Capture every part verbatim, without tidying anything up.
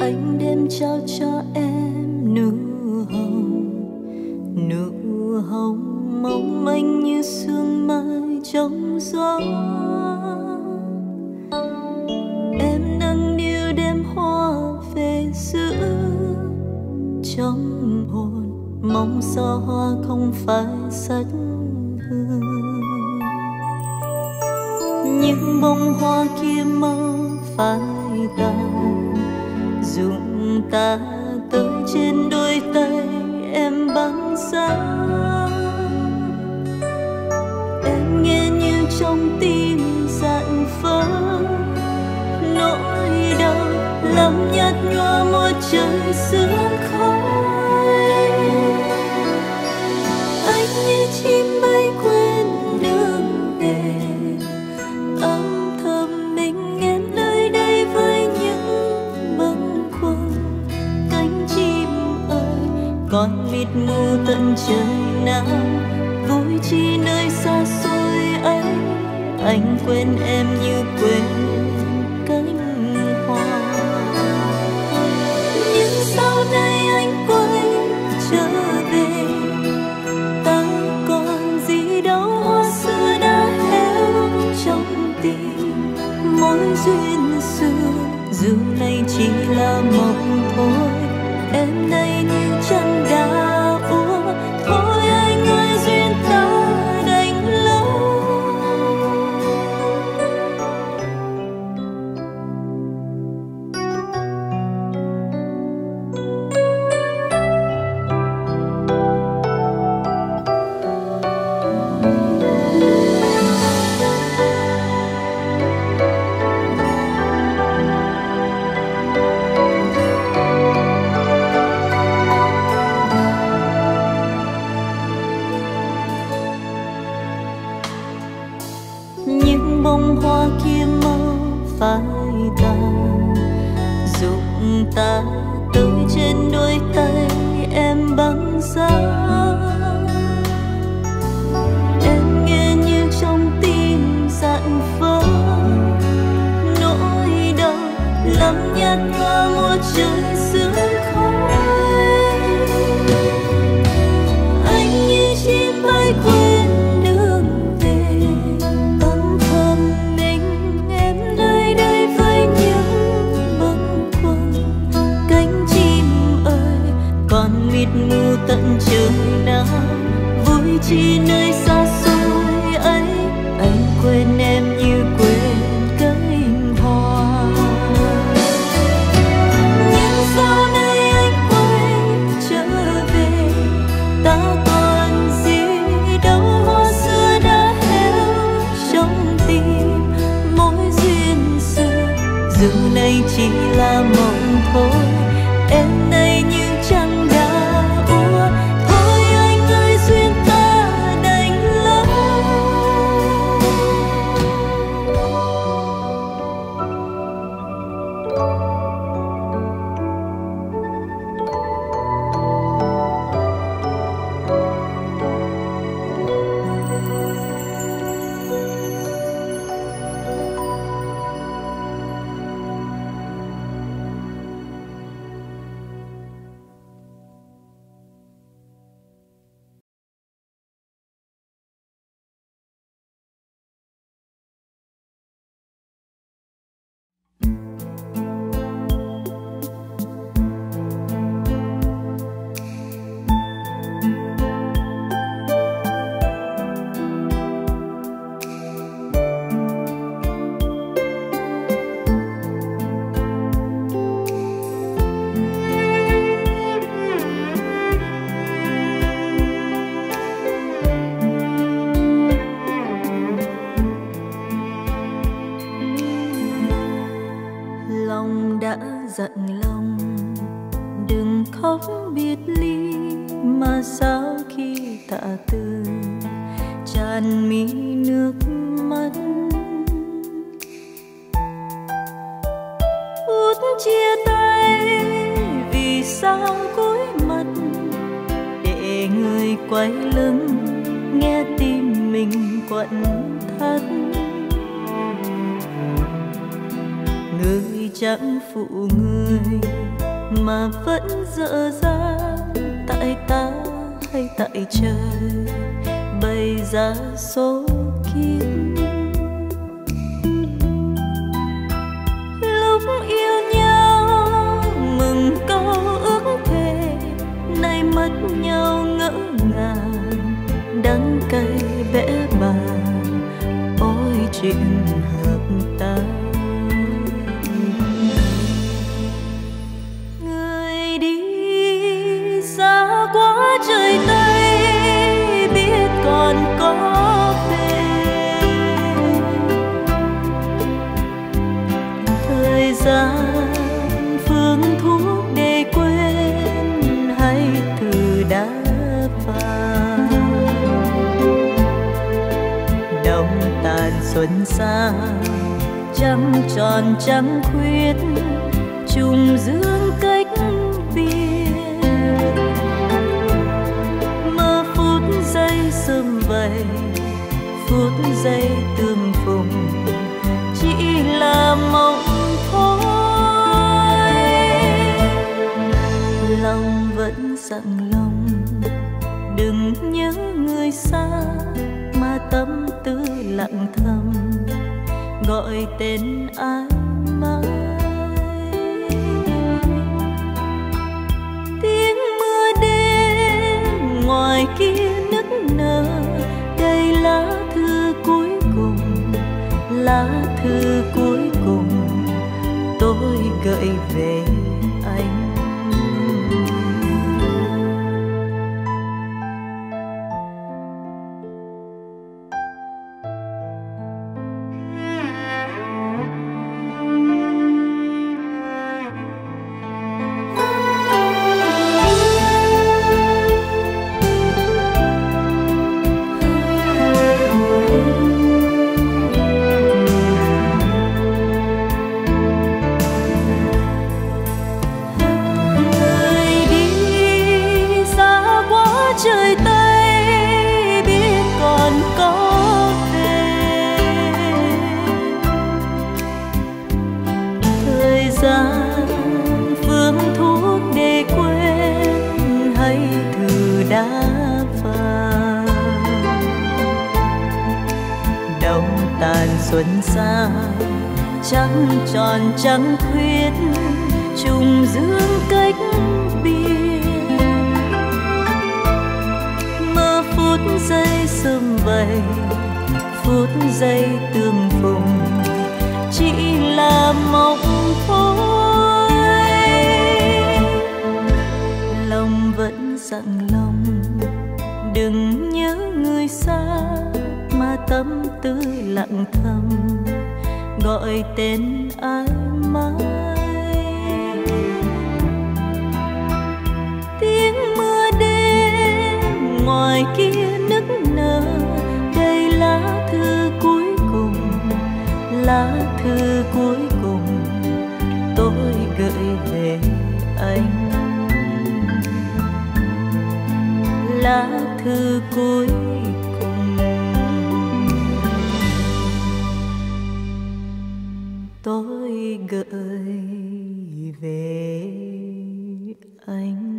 anh đem trao cho em nụ hồng, nụ hồng mong manh như sương mai trong gió. Em nâng niu đem hoa về giữ trong hồn, mong gió hoa không phải rất hương. Những bông hoa kia mơ phai tàn, rụng ta tới trên đôi tay em băng giá. Em nghe như trong tim dạn vỡ, nỗi đau làm nhạt nhòa một trời sương khói. Anh như chim bay quên đường về, âm thầm mình em nơi đây với những bâng khuâng. Cánh chim ơi còn mịt mù tận trời nào, vui chi nơi xa xôi ấy. Anh quên em như quên cánh hoa. Nhưng sau này anh quay trở về, ta còn gì đâu hoa xưa đã héo trong tim. Mối duyên xưa dù này chỉ là mộng thôi, em đây như trăng đã úa. Thôi anh ơi duyên ta đành lâu. Những bông hoa kia mơ phai tàn, rụng ta tới trên đôi tay em băng giá. Em nghe như trong tim dạn vỡ, nỗi đau làm nhạt nhòa một trời sương khói. Anh như chim bay quên đường về, âm thầm mình em nơi đây với những bâng khuâng. Cánh chim ơi còn mịt mù tận trời nào, vui chi nơi xa xôi ấy. Anh quên em như quên cánh hoa. Nhưng sau này anh quay trở về, ta còn gì đâu hoa xưa đã héo trong tim. Mối duyên xưa dù này chỉ là mộng thôi, em đây như trăng đã úa. Thôi anh ơi duyên ta đành lâu. Lòng đã dặn lòng đừng khóc biệt ly, mà sao khi tạ từ tràn mi nước mắt. Út chia tay vì sao cúi mặt để người quay lưng, nghe tim mình quặn thắt. Người đời chẳng phụ người mà vẫn dở dang, tại ta hay tại trời bày ra số kiếp. Lúc yêu nhau mừng câu ước thề, nay mất nhau ngỡ ngàng, đắng cay bẽ bàng, ôi chuyện hợp ta. Người đi xa quá trời Tây, biết còn có về. Thời gian phương thuốc để quên, hay từ đã phai. Đông tàn xuân sang, trăng tròn trăng khuyết, trùng dương cách biệt. Mơ phút giây sum vầy, phút giây tương phùng, chỉ là mộng thôi. Lòng vẫn dặn lòng, đừng nhớ người xa, mà tâm tư lặng thầm gọi tên ai mãi. Tiếng mưa đêm ngoài kia nức nở, đây lá thư cuối cùng, lá thư cuối cùng tôi gửi về anh. Xuân xa trăng tròn trăng khuyết, trùng dương cách biệt. Mơ phút giây sum vầy, phút giây tương phùng, chỉ là mộng thôi. Lòng vẫn dặn lòng, đừng nhớ người xa, mà tâm tư lặng thầm gọi tên ai mãi. Tiếng mưa đêm ngoài kia nức nở, đây lá thư cuối cùng, lá thư cuối cùng tôi gửi về anh. Lá thư cuối tôi gửi về anh.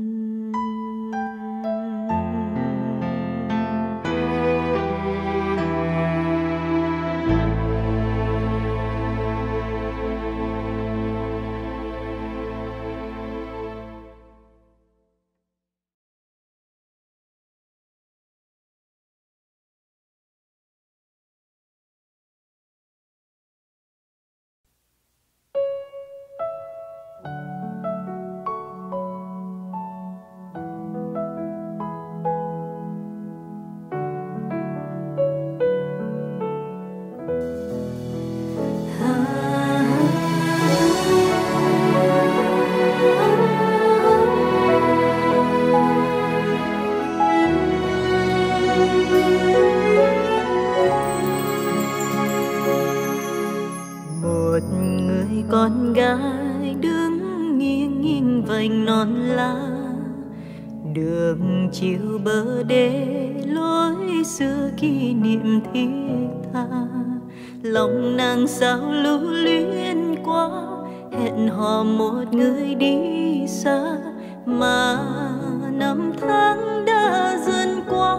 Con gái đứng nghiêng nghiêng vành non lá, đường chiều bờ đê lối xưa kỷ niệm thiết tha. Lòng nàng sao lưu luyến quá, hẹn hò một người đi xa mà năm tháng đã dần qua.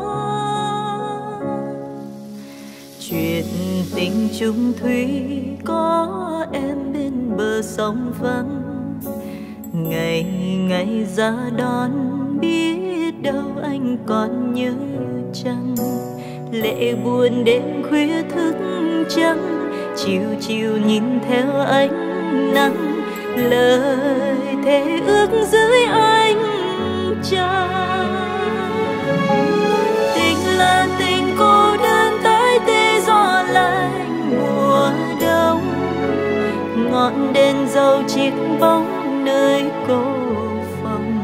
Chuyện tình chung thủy có em bên bờ sông vắng, ngày ngày ra đón biết đâu anh còn nhớ chăng. Lệ buồn đêm khuya thức trắng, chiều chiều nhìn theo ánh nắng, lời thề ước dưới ánh trăng. Tình là tình cô đơn tái tê gió lạnh mùa đông, ngọn đèn dầu chiếc bóng nơi cô phòng.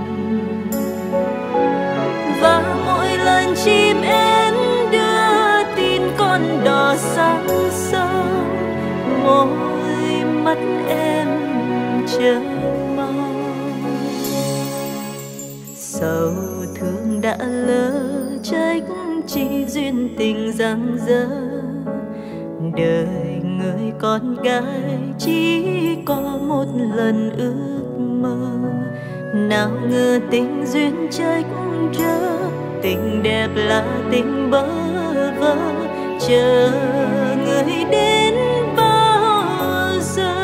Và mỗi lần chim én đưa tin con đò sáng sớm, môi mắt em chờ mong. Sầu thương đã lỡ trách chỉ duyên tình giang dở, đời người con gái chỉ có một lần ước mơ. Nào ngờ tình duyên trách rỡ, tình đẹp là tình bơ vơ, chờ người đến bao giờ.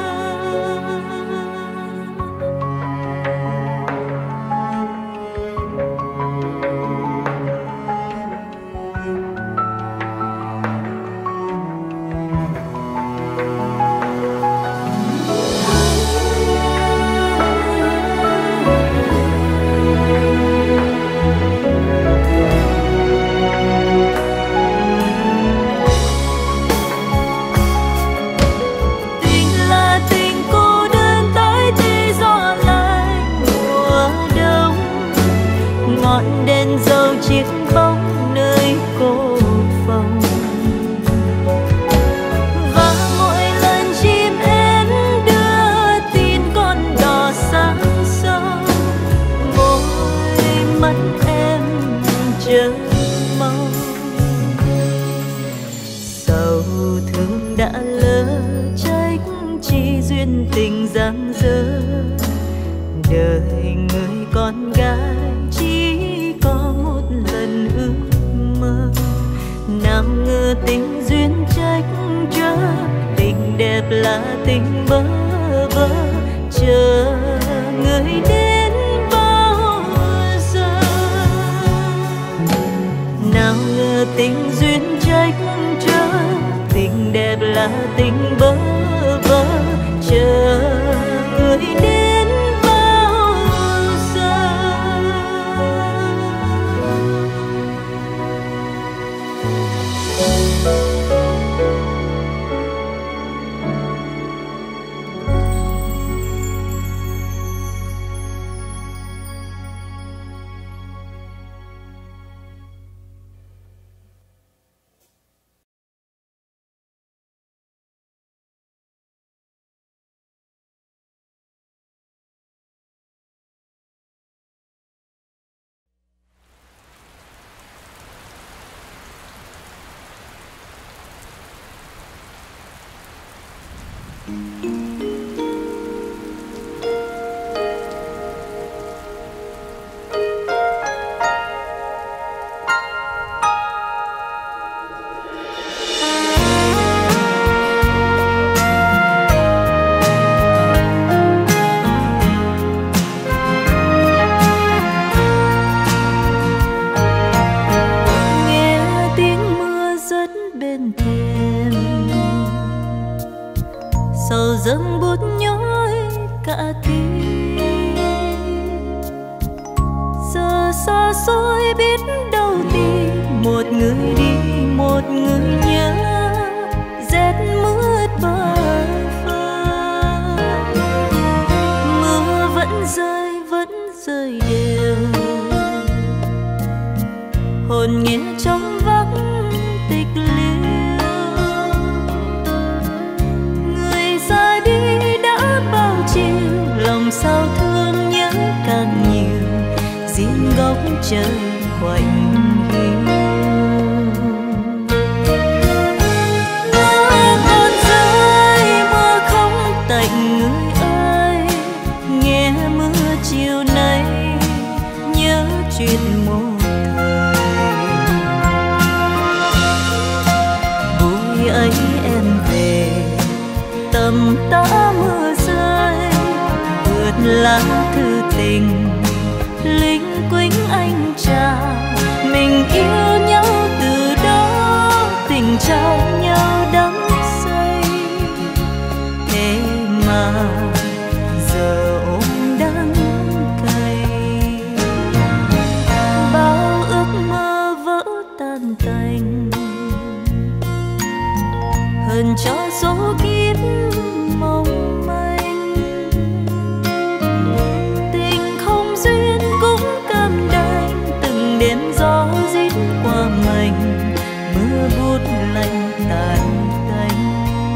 Ngọn đèn dầu chiếc bóng nơi cô phòng. Và mỗi lần chim én đưa tin con đò sáng sớm, môi mắt em chờ mong. Sầu thương đã lỡ trách chỉ duyên tình giang dở, đời người con gái chỉ có một lần ước mơ. Nào ngờ tình duyên trách rỡ, tình đẹp là tình bơ vơ, chờ người đến bao giờ. Nào ngờ tình duyên trách rỡ, tình đẹp là tình bơ vơ, chờ người đến. Sầu dâng bút nhói cả tim, giờ xa xôi biết đâu tìm một người đi một người nhớ, rét mướt bờ phơ. Mưa vẫn rơi vẫn rơi đều, hồn nghe trong vắng tịch liêu. Người ra đi đã bao chiều, lòng sao thương nhớ càng nhiều, riêng góc trời khoảnh hiu. Mưa còn rơi mưa không tạnh người ơi, tã mưa rơi, ướt lá thư tình linh quýnh anh chào. Mình yêu nhau từ đó, tình trao nhau đắm say. Thế mà giờ ôm đắng cay, bao ước mơ vỡ tan tành. Hơn cho số kiếp mong manh, tình không duyên cũng cam đành. Từng đêm gió rít qua mình, mưa bút lạnh tàn cánh.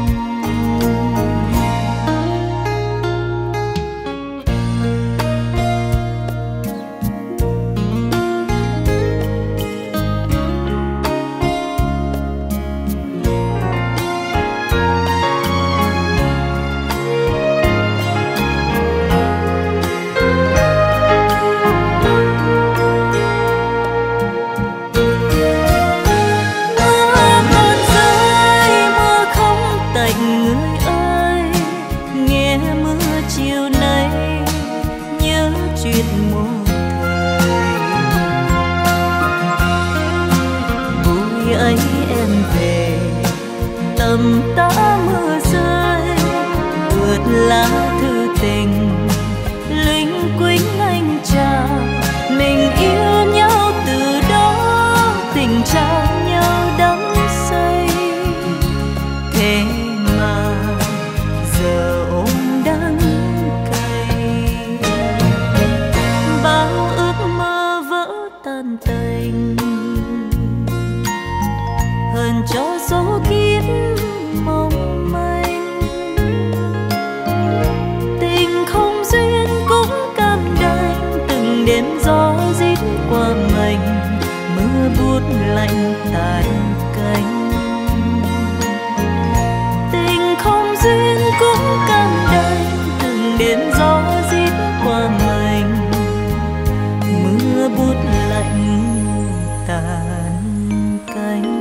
Tầm tã mưa rơi, ướt lá thư tình linh quýnh anh chào. Mình yêu nhau từ đó, tình trao nhau đắm say. Thế mà giờ ôm đắng cay, bao ước mơ vỡ tan tành. Hơn cho số kiếp mong manh, tình không duyên cũng cam đành. Từng đêm gió rít qua mình, mưa bút lạnh tàn cánh. Tình không duyên cũng cam đành. Từng đêm gió rít qua mình, mưa bút lạnh tàn cánh.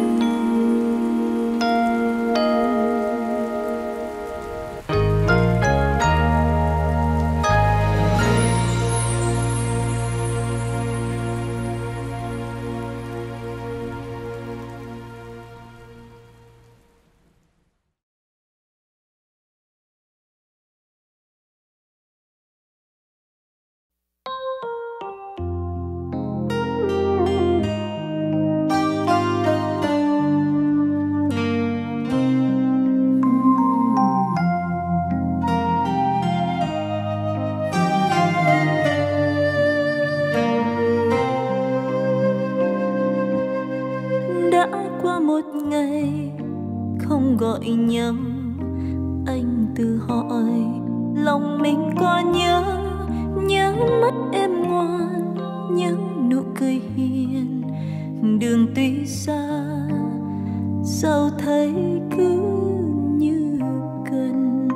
Gọi nhầm anh tự hỏi lòng mình có nhớ, nhớ mắt em ngoan, nhớ nụ cười hiền. Đường tuy xa sao thấy cứ như gần.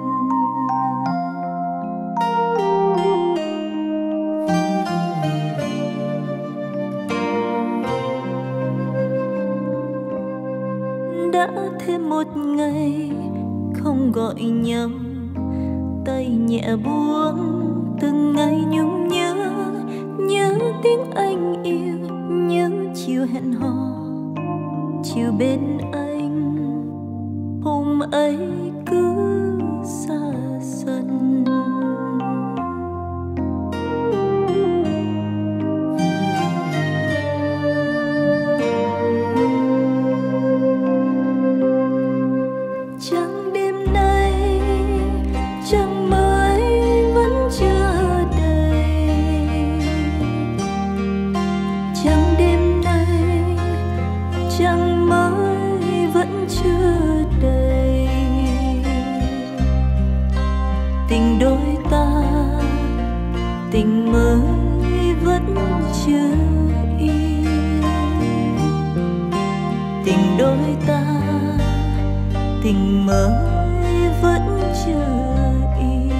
Đã thêm một ngày không gọi nhầm, tay nhẹ buông từng ngày nhung nhớ. Nhớ tiếng anh yêu, nhớ chiều hẹn hò, chiều bên anh hôm ấy cứ xa dần. Tình đôi ta, tình mới vẫn chưa yên. Tình đôi ta, tình mới vẫn chưa yên.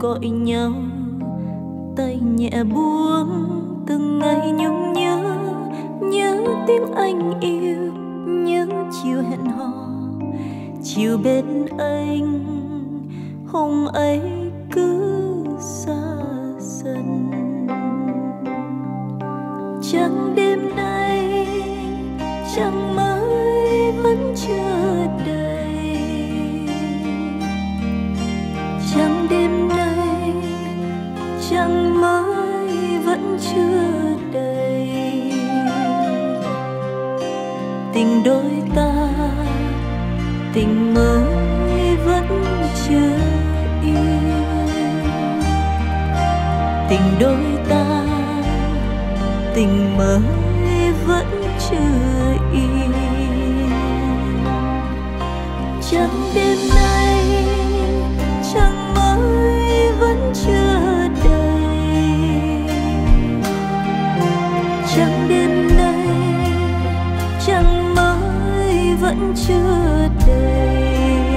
gọi nhau, tay nhẹ buông từng ngày nhung nhớ. Nhớ tiếng anh yêu, nhớ chiều hẹn hò, chiều bên anh hôm ấy cứ xa dần. Chẳng đêm nay, chẳng mới vẫn chưa đầy. Chẳng đêm nay, chẳng mới vẫn chưa đầy. Tình đôi ta, tình mới vẫn chưa yêu. Tình đôi ta, tình mới vẫn chưa yêu. Chẳng đêm nay, chẳng mới vẫn chưa đầy. Chẳng đêm nay, chẳng mới vẫn chưa đầy.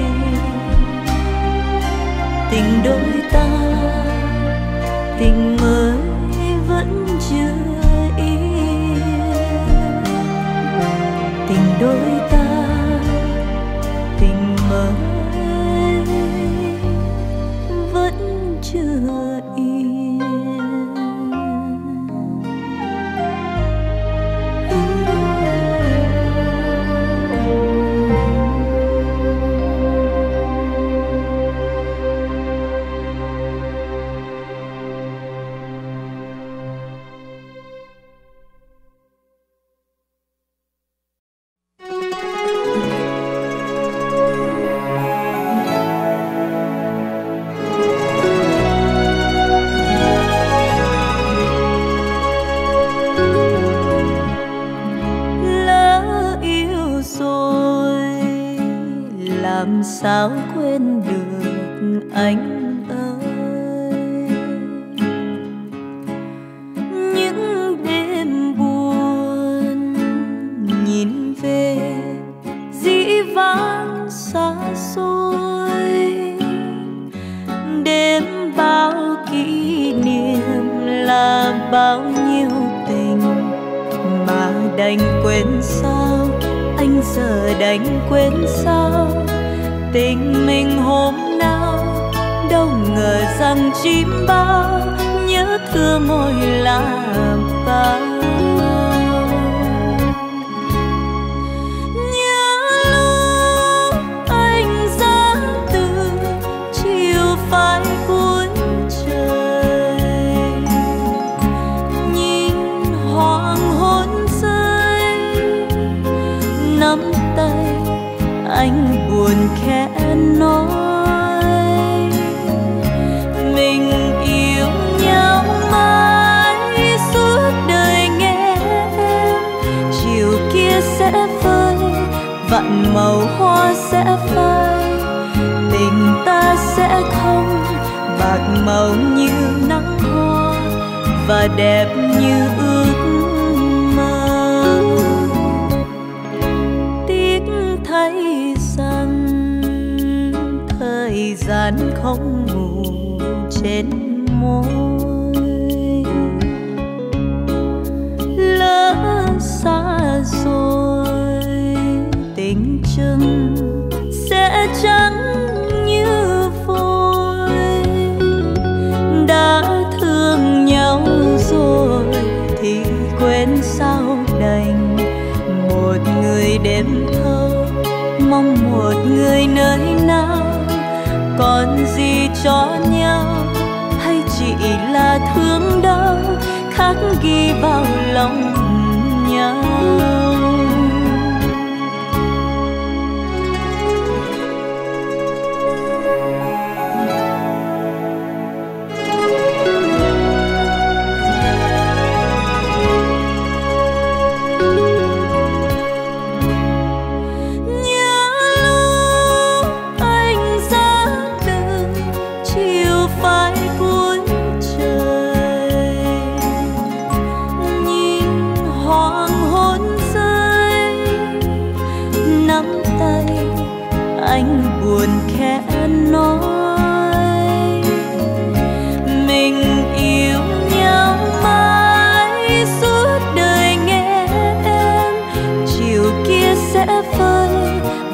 Tình đôi ta, tình mới vẫn chưa yêu. Tình đôi ta, tình mới vẫn chưa yêu. Sao quên được anh ơi. Những đêm buồn nhìn về dĩ vãng xa xôi. Đêm bao kỷ niệm là bao nhiêu tình mà đành quên sao. Anh giờ đành quên sao. Tình mình hôm nào đâu ngờ rằng chim bao nhớ thương môi làm bao. Nhớ lúc anh ra từ chiều phai cuối trời, nhìn hoàng hôn rơi nắm tay anh buồn khẽ nói. Mình yêu nhau mãi suốt đời nghe em. Chiều kia sẽ vơi vạn màu hoa sẽ phai. Tình ta sẽ không bạc màu như nắng hoa và đẹp như ước mơ. Tiếc thấy rằng thời gian không ngủ trên môi. Lỡ xa rồi tình chân sẽ trắng như vôi. Đã thương nhau rồi thì quên sao đành. Một người đêm thâu mong một người nơi nào. Còn gì cho nhau hay chỉ là thương đau khắc ghi vào lòng nhau. Phai cuối trời nhìn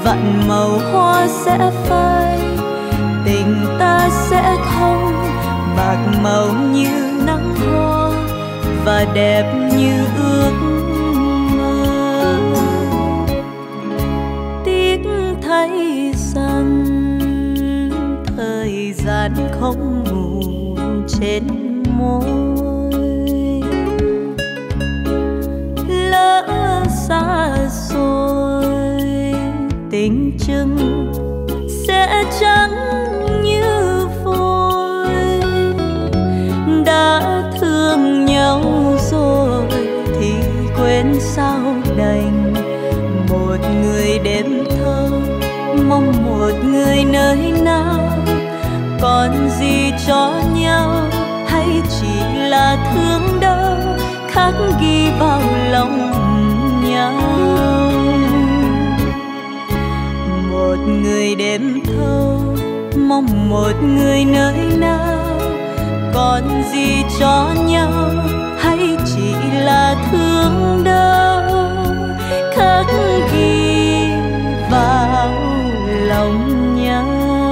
vạn màu hoa sẽ phai, tình ta sẽ thông, bạc màu như nắng hoa và đẹp như ước mơ. Tiếc thấy rằng thời gian không ngủ trên môi, lỡ xa rồi tình chừng sẽ trắng như vôi. Đã thương nhau rồi thì quên sao đành, một người đêm thâu mong một người nơi nào. Còn gì cho nhau hay chỉ là thương đau khắc ghi vào lòng nhau. Một người đêm thâu mong một người nơi nào. Còn gì cho nhau hay chỉ là thương đau khắc ghi vào lòng nhau.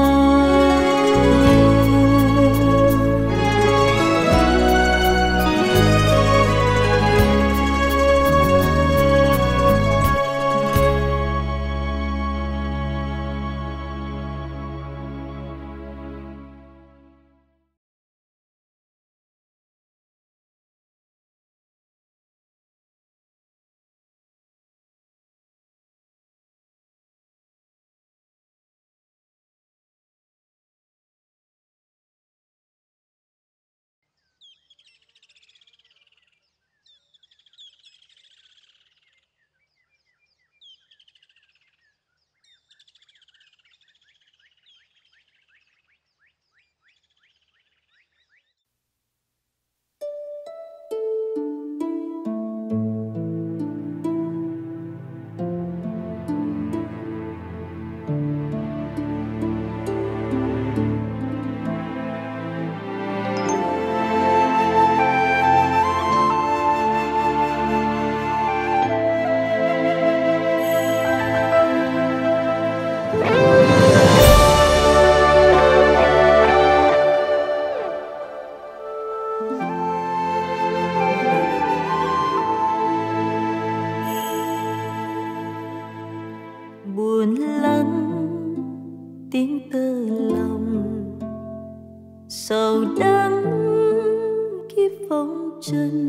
Buồn lắng tiếng tơ lòng, sầu đắng kiếp phong trần.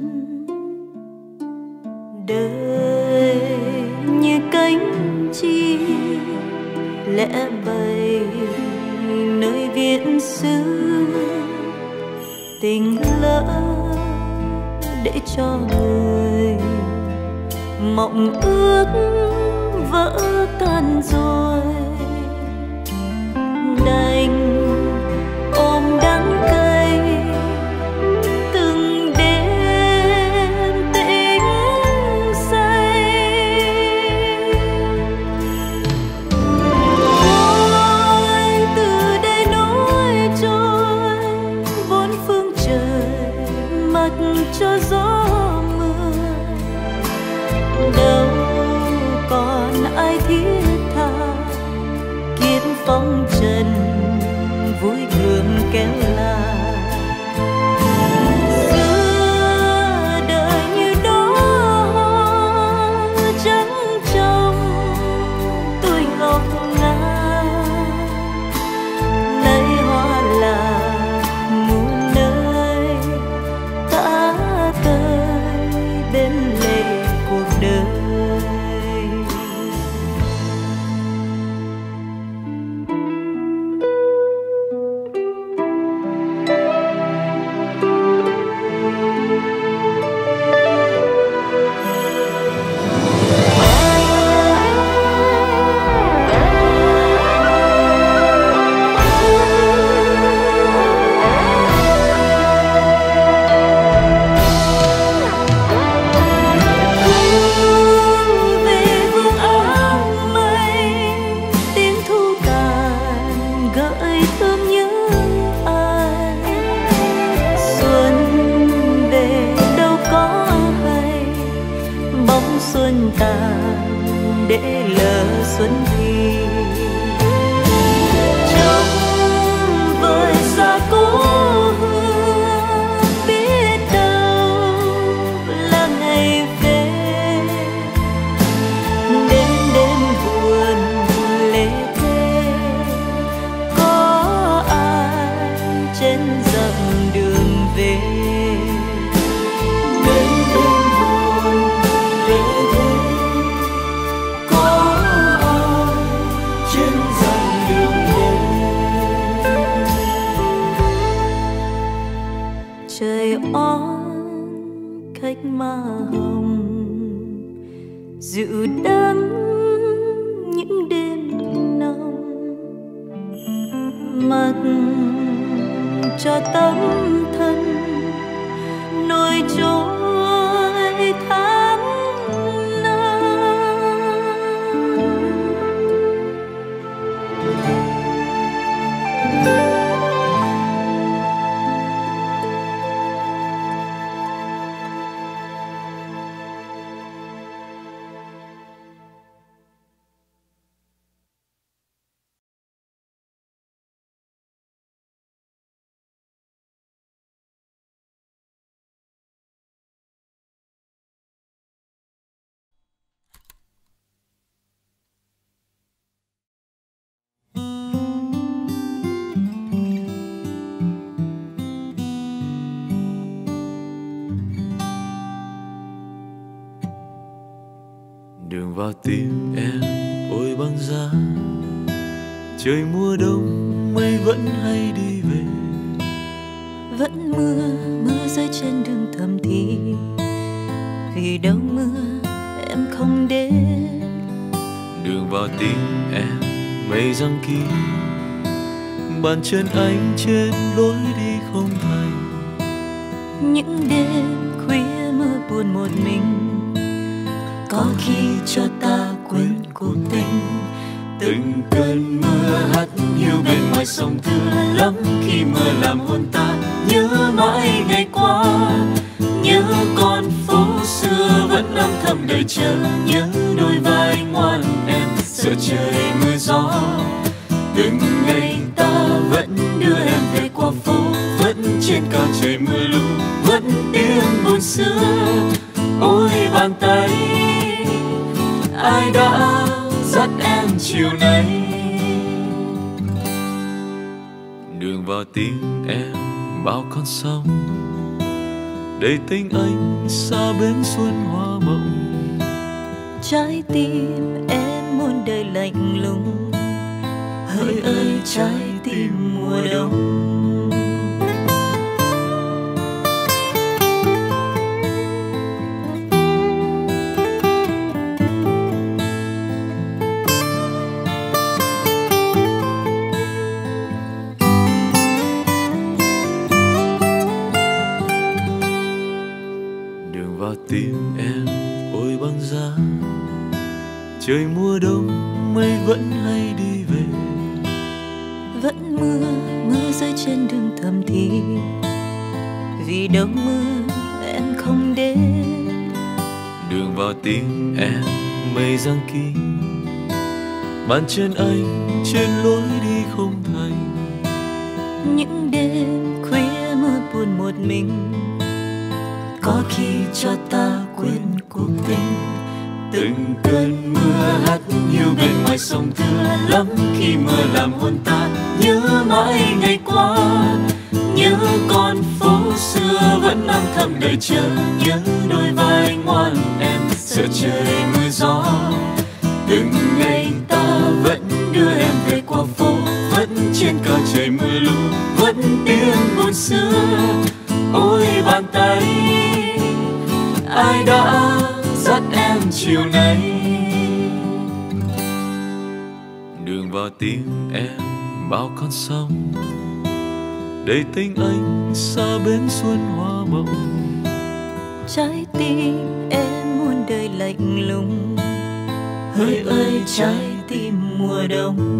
Đời như cánh chim lẽ bày nơi viễn xứ, tình lỡ để cho người mộng ước vỡ tan rồi. Đành ôm đắng cay từng đêm tĩnh say. Ôi từ đây nối trôi bốn phương trời, mặc cho gió mưa. Đâu còn ai thiết tha kiếp phong trần vui đường kéo lại. Xưa đời như đó hoa trắng trong tôi ngọc ngà, lấy hoa là muôn nơi ta tới bên lề cuộc đời. Xuân tàn để lỡ xuân thì trong vời xa cố hương biết đâu là ngày về đêm đêm buồn lệ thê có ai trên dặm đường về đêm đêm buồn lệ thê có ai trên dặm đường về trời oan khách ma hồng dịu đắng những đêm nồng mặc cho tâm thân nổi trôi tháng năm. Đường vào tim em ôi băng giá, trời mùa đông mây vẫn hay đi về. Vẫn mưa, mưa rơi trên đường thầm thì vì đâu mưa em không đến. Đường vào tim em mây giăng kín, bàn chân anh trên lối đi không thành. Những đêm khuya mưa buồn một mình, có khi cho ta quên cuộc tình. Từng cơn mưa hắt hiu bên ngoài sông thưa lắm, khi mưa làm hôn ta nhớ mãi ngày qua. Nhớ con phố xưa vẫn âm thầm đợi chờ, nhớ đôi vai ngoan em sợ trời mưa gió. Từng ngày ta vẫn đưa em về qua phố, vẫn trên cao trời mưa lũ, vẫn tiếng buồn xưa. Ôi bàn tay ai đã dắt em chiều nay. Đường vào tim em bao con sông, đầy tình anh xa bến xuân hoa mộng. Trái tim em muôn đời lạnh lùng, hỡi ơi trái tim mùa đông. Tim em ôi băng giá, trời mùa đông mây vẫn hay đi về. Vẫn mưa, mưa rơi trên đường thầm thì vì đâu mưa em không đến. Đường vào tim em mây giăng kín, bàn chân anh trên lối đi không thành. Những đêm khuya mưa buồn một mình, có khi cho ta quên cuộc tình. Từng cơn mưa hắt hiu bên ngoài sông thưa lắm, khi mưa làm hôn ta nhớ mãi ngày qua. Nhớ con phố xưa vẫn âm thầm đợi chờ, nhớ đôi vai ngoan em sợ trời mưa gió. Từng ngày ta vẫn đưa em về qua phố, vẫn trên cao trời mưa lũ, vẫn tiếng buồn xưa. Ôi bàn tay ai đã dắt em chiều nay. Đường vào tim em bao con sông, đầy tình anh xa bến xuân hoa mộng. Trái tim em muôn đời lạnh lùng, hỡi ơi trái tim mùa đông.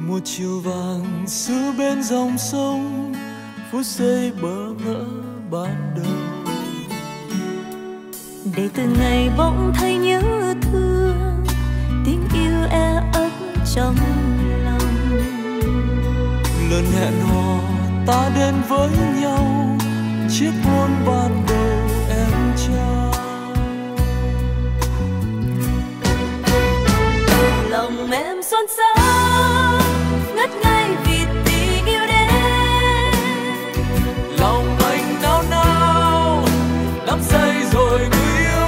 một chiều vàng xưa bên dòng sông, phút giây bỡ ngỡ ban đầu. Để từ ngày bỗng thấy nhớ thương, tiếng yêu e ấp trong lòng. Lần hẹn hò ta đến với nhau, chiếc hôn ban đầu em trao. Lòng em xôn xao ngất ngây vì tình yêu đến. Lòng anh nao nao đắm say rồi người yêu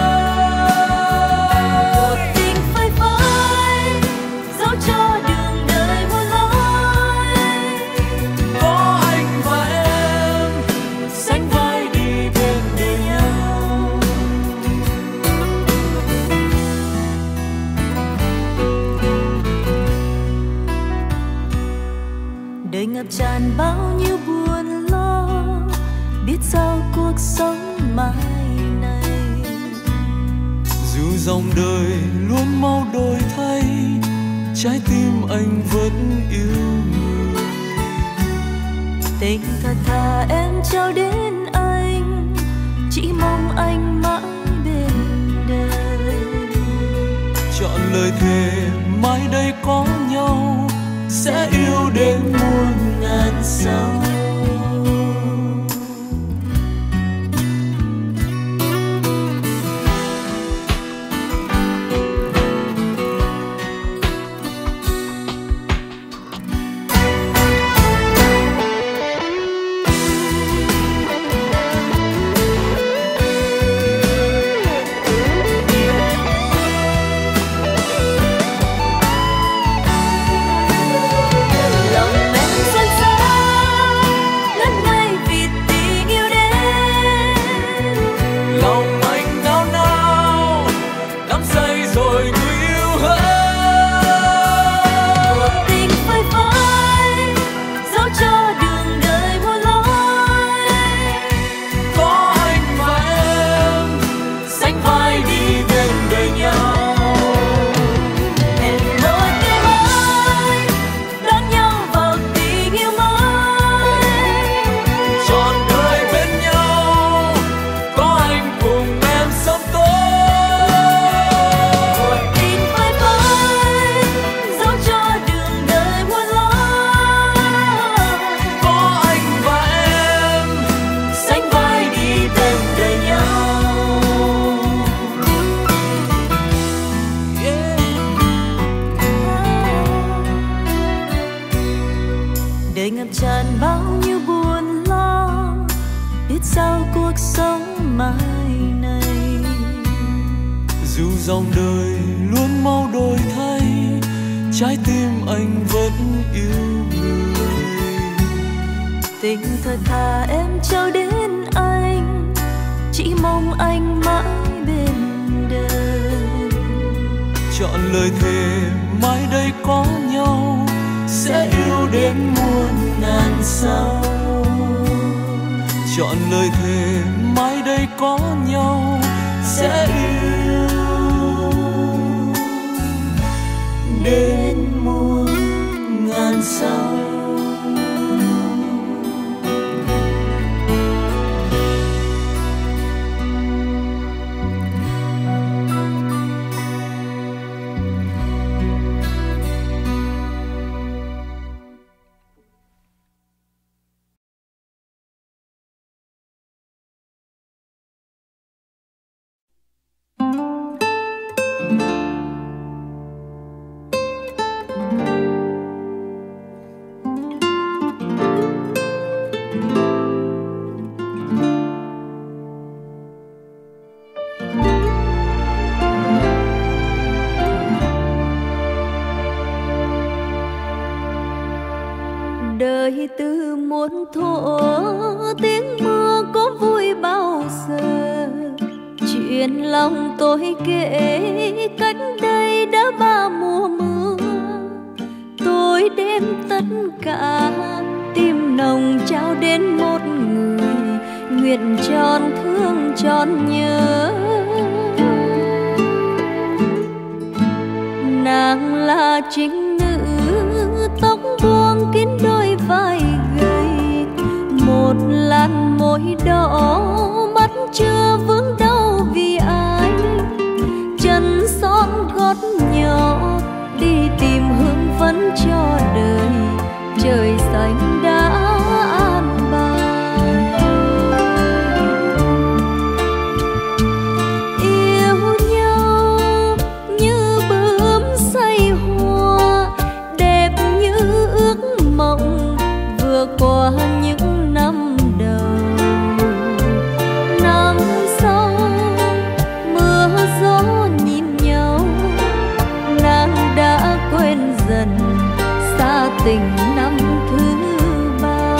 hỡi. Một tình phai phai dẫu cho đường đời muôn lối. Có anh và em sánh vai đi bên đời nhau. Đời ngập tràn bao nhiêu buồn lo, biết sao cuộc sống mai này. Dù dòng đời luôn mau đổi thay, trái tim anh vẫn yêu người. Tình thật thà em trao đến anh, chỉ mong anh mãi bên đời. Chọn lời thề mai đây có nhau, sẽ yêu đến muôn ngàn sau. Đời ngập tràn bao nhiêu buồn lo, biết sao cuộc sống mai này. Dù dòng đời luôn mau đổi thay, trái tim anh vẫn yêu người. Tình thật thà em trao đến anh, chỉ mong anh mãi bên đời. Chọn lời thề mai đây có nhau, sẽ yêu đến muôn ngàn sau. Chọn lời thề mai đây có nhau, sẽ yêu đến muôn ngàn sau. Đời từ muôn thuở tiếng mưa có vui bao giờ. Chuyện lòng tôi kể cách đây đã ba mùa mưa. Tôi đem tất cả tim nồng trao đến một người, nguyện tròn thương tròn nhớ. Nàng là chính nữ môi đỏ mắt chưa vướng đau vì ai, chân son gót nhỏ đi tìm hương phấn cho đời, trời xanh đã an bài. Yêu nhau như bướm say hoa, đẹp như ước mộng vừa qua những năm đầu. Nắng sau mưa gió nhìn nhau, nàng đã quên dần xa tình năm thứ ba.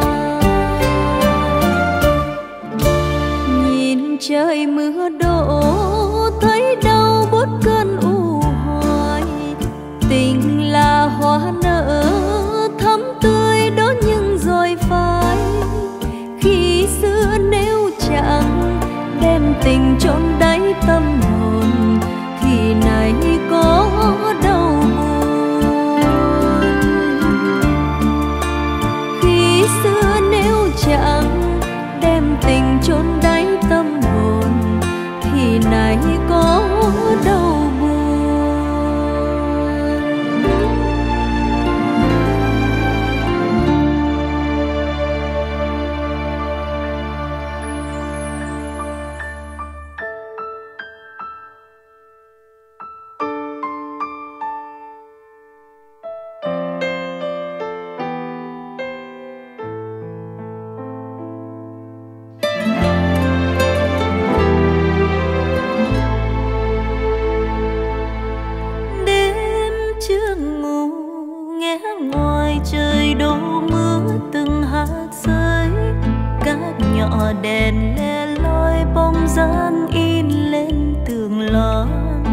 Nhìn trời mưa đổ thấy đau buốt cơn u hoài, tình là hoa nở thắm tươi đó nhưng rồi phai. Khi xưa nếu chẳng đem tình chôn đáy tâm hồn thì nay có đâu buồn. Khi xưa nếu chẳng đem tình chôn đáy tâm hồn thì nay có đâu buồn. Đèn le lói bóng dáng in lên tường lon,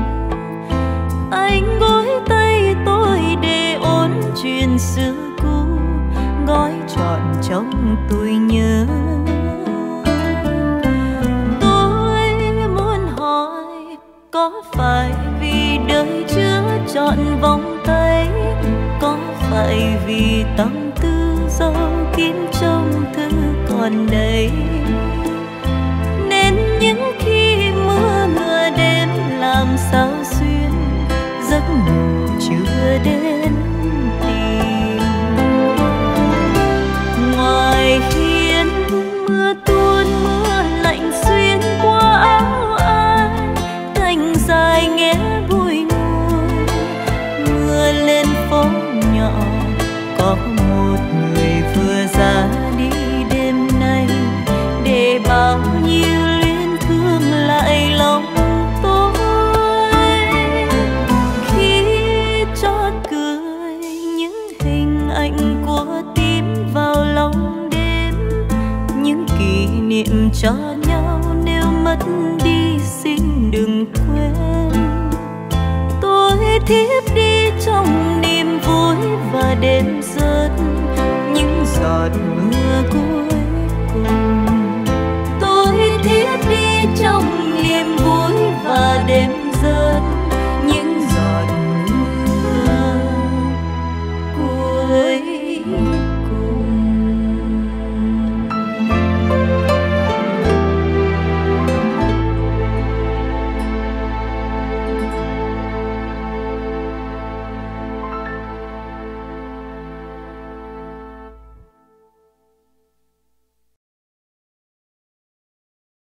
anh gối tay tôi để ôn chuyện xưa cũ, gói trọn trong tôi nhớ. Tôi muốn hỏi có phải vì đời chưa chọn vòng tay, có phải vì tâm tư dấu kín trong thư còn đây, nên những khi mưa mưa đến làm sao xuyên giấc ngủ chưa đến tìm. Ngoài hiên mưa tuôn mưa lạnh xuyên qua áo ai, cành dài nghe bụi ngùi. Mưa lên phố nhỏ có một người vừa ra đi đêm nay, để bao nhiêu luyến thương lại lòng tôi. Khi cho cười những hình ảnh của tim vào lòng đêm, những kỷ niệm cho nhau nếu mất đi xin đừng quên. Tôi thiếp đi trong niềm vui và đêm rớt những giọt mưa cuối cùng. Tôi thiếp đi trong